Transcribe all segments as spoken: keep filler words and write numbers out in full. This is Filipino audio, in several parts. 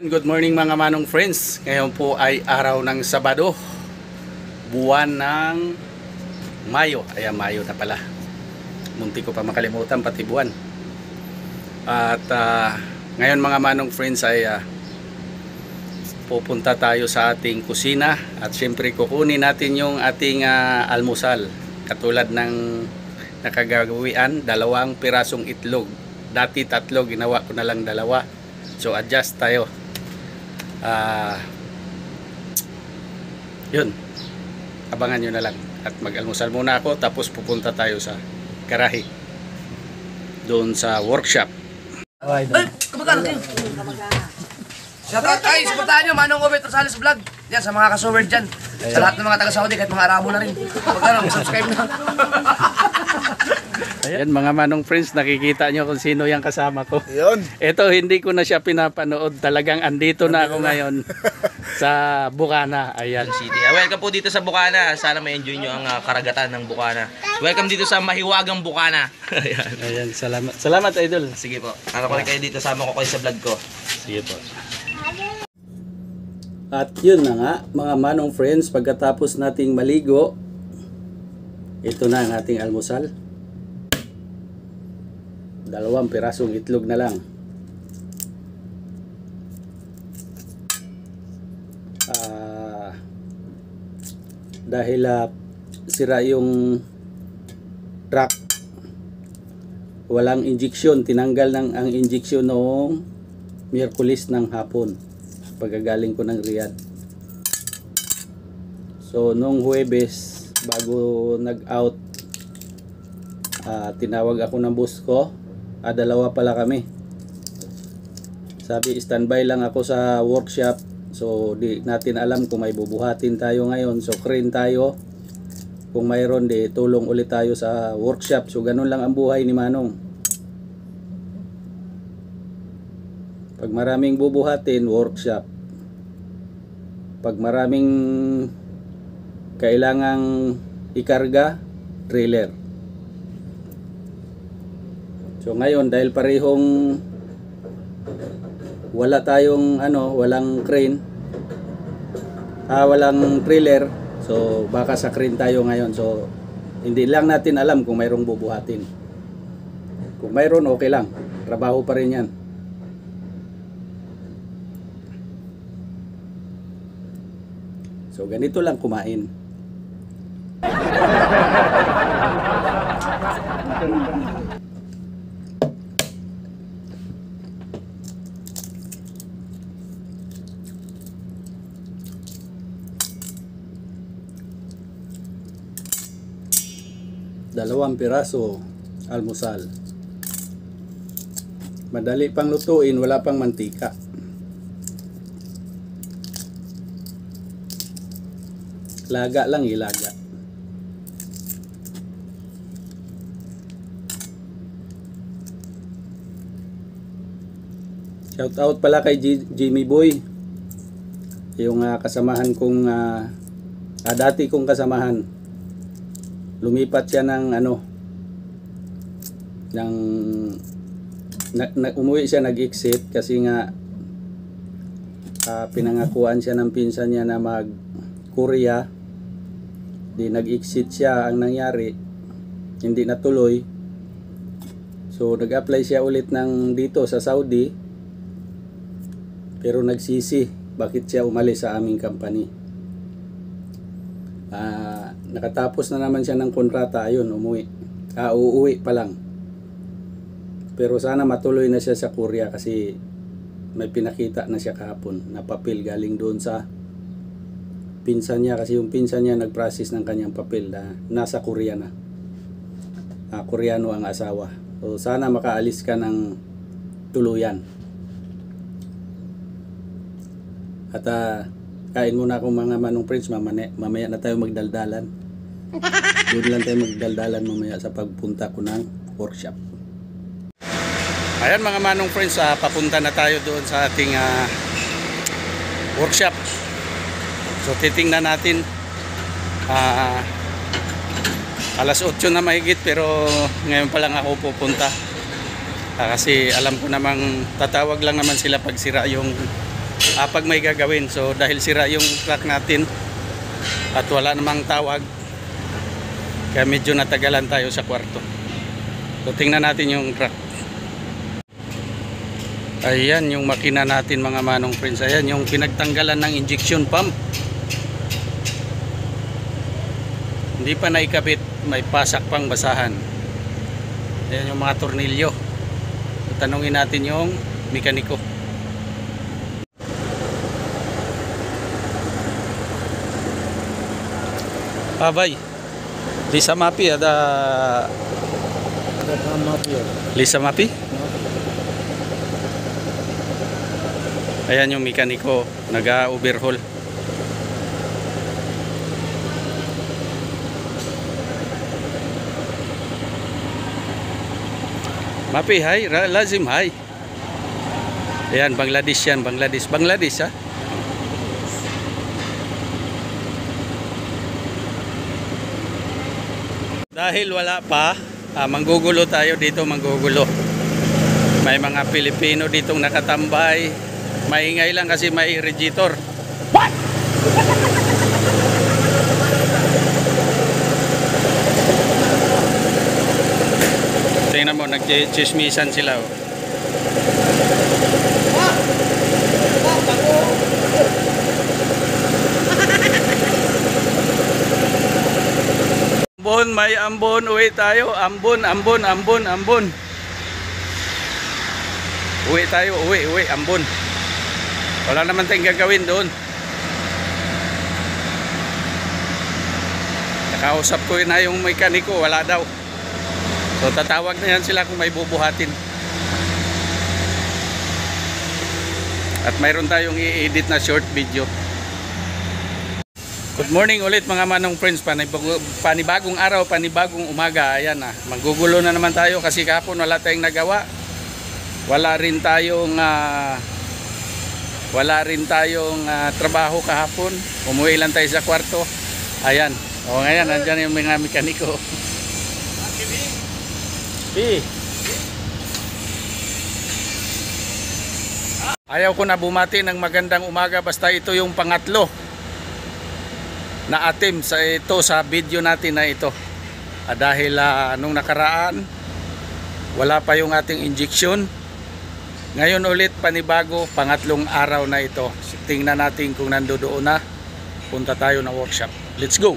Good morning mga manong friends. Ngayon po ay araw ng Sabado, buwan ng Mayo. Ayan, Mayo na pala. Munti ko pa makalimutan pati buwan. At uh, ngayon mga manong friends ay uh, pupunta tayo sa ating kusina. At syempre kukunin natin yung ating uh, almusal. Katulad ng nakagagawian, dalawang pirasong itlog. Dati tatlo, ginawa ko na lang dalawa. So adjust tayo. Uh, yun, abangan nyo na lang at mag-almusal muna ako, tapos pupunta tayo sa garahe doon sa workshop. Ay, kumagana kayo. Shoutout kayo, supportahan nyo Manong Obet Rosales Vlog. Yan, sa mga ka-sower dyan. Sa lahat ng mga taga-Saudi, kahit mga Arabo na rin. Kumagana, subscribe na. Ayan mga manong friends, nakikita nyo kung sino yung kasama ko. Yun. Ito, hindi ko na siya pinapanood. Talagang andito na ako ngayon sa Bukana. Ayan. City. Welcome po dito sa Bukana. Sana ma-enjoy nyo ang uh, karagatan ng Bukana. Welcome dito sa mahiwagang Bukana. Ayan. Ayan, salamat. Salamat, idol. Sige po. Ano ko rin kayo dito, sama ko kayo sa vlog ko. Sige po. At yun na nga, mga manong friends, pagkatapos nating maligo, ito na ang ating almusal. Dalawang pirasong itlog na lang. Uh, dahil uh, sira yung truck, walang injection, tinanggal ng ang injection noong Miyerkules ng hapon pagkagaling ko ng Riyadh. So nung Huwebes bago nag-out, uh, tinawag ako ng boss ko. Ah, dalawa pala kami. Sabi, standby lang ako sa workshop. So, di natin alam kung may bubuhatin tayo ngayon. So, crane tayo. Kung mayroon, di tulong ulit tayo sa workshop. So, ganun lang ang buhay ni Manong. Pag maraming bubuhatin, workshop. Pag maraming kailangang ikarga, trailer. So ngayon dahil parehong wala tayong ano, walang crane, ah, walang trailer, so baka sa crane tayo ngayon. So hindi lang natin alam kung mayroong bubuhatin. Kung mayroon, okay lang, trabaho pa rin yan. So ganito lang kumain. Dalawang piraso almusal. Madali pang lutuin, wala pang mantika. Laga lang, ilaga. Shout out pala kay G Jimmy Boy, yung uh, kasamahan kong uh, ah, dati kong kasamahan. Lumipat siya ng ano, ng na, na, umuwi siya, nag-exit kasi nga uh, pinangakuan siya ng pinsan niya na mag Korea. Di nag-exit siya, ang nangyari hindi natuloy. So nag-apply siya ulit ng dito sa Saudi, pero nagsisi bakit siya umalis sa aming company. Uh, nakatapos na naman siya ng kontrata, ayun, umuwi. Ah, uuwi pa lang. Pero sana matuloy na siya sa Korea kasi may pinakita na siya kahapon na papel galing doon sa pinsan niya, kasi yung pinsan niya nag-process ng kanyang papel na nasa Korea na. Ah, Koreano ang asawa. So sana makaalis ka ng tuluyan. At uh, kain muna akong mga manong friends, mamaya, mamaya na tayo magdaldalan. Doon lang tayo magdaldalan mamaya sa pagpunta ko ng workshop. Ayan mga manong friends, uh, papunta na tayo doon sa ating uh, workshop. So titingnan natin, uh, alas otso na mahigit, pero ngayon pa lang ako pupunta. Uh, kasi alam ko namang tatawag lang naman sila pag sira yung ah, pag may gagawin. So dahil sira yung truck natin at wala namang tawag, kaya medyo natagalan tayo sa kwarto. So tingnan natin yung truck. Ayan yung makina natin mga manong friends. Ayan yung pinagtanggalan ng injection pump. Hindi pa naikabit, may pasak pang basahan. Ayan yung mga tornilyo. So, tanungin natin yung mekaniko. Abay, Lisa Mapi ada Lisa Mapi? Ayan yung mekaniko, nag-overhaul. Mapi, hai, lazim, hai. Ayan, Bangladesh yan, Bangladesh. Bangladesh, ha? Dahil wala pa, ah, manggugulo tayo dito, manggugulo. May mga Pilipino ditong nakatambay. Maingay lang kasi may radiator. What? Tingnan mo, nag-chismisan sila. Oh. Ambon, may ambon, uwi tayo. Ambon, ambon, ambon, ambon. Uwi tayo, uwi, uwi, ambon. Wala naman tayong gagawin doon. Nakausap ko na yung mekaniko, wala daw. So tatawag na yan sila kung may bubuhatin. At mayroon tayong i-edit na short video. Good morning ulit mga manong friends. Panibagong araw, panibagong umaga. Ayan na, maggugulo na naman tayo kasi kahapon wala tayong nagawa. Wala rin tayong uh, wala rin tayong uh, trabaho kahapon. Umuwi lang tayo sa kwarto. Ayan. O ngayon, nandyan yung mga mekaniko. Pi. Ayaw ko na bumati ng magandang umaga basta ito yung pangatlo na atim sa ito sa video natin na ito. Ah, dahil uh, nung nakaraan wala pa yung ating injection. Ngayon ulit panibago, pangatlong araw na ito. Tingnan natin kung nandoon na. Punta tayo na workshop. Let's go.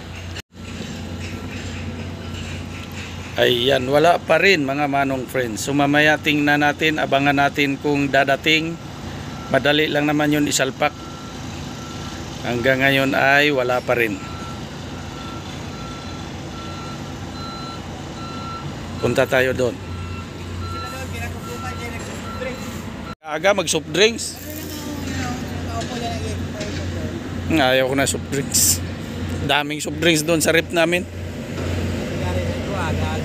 Ayan, wala pa rin mga manong friends. So mamaya tingnan natin, abangan natin kung dadating. Madali lang naman yun isalpak. Hanggang ngayon ay wala pa rin. Punta tayo doon. Aga mag soft drinks. Ayaw ko na soft drinks. Daming soft drinks doon sa rep namin.